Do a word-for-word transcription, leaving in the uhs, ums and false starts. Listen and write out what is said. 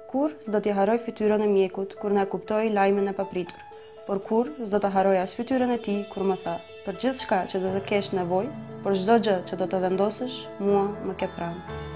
Kur s'do t'i haroj fytyrën e mjekut kur na kuptoi lajmin e papritur, por kur s'do ta haroj as fytyrën e tij kur më tha: "Për gjithçka që do të kesh nevojë, për çdo gjë që do të vendosësh, mua më ke pranë."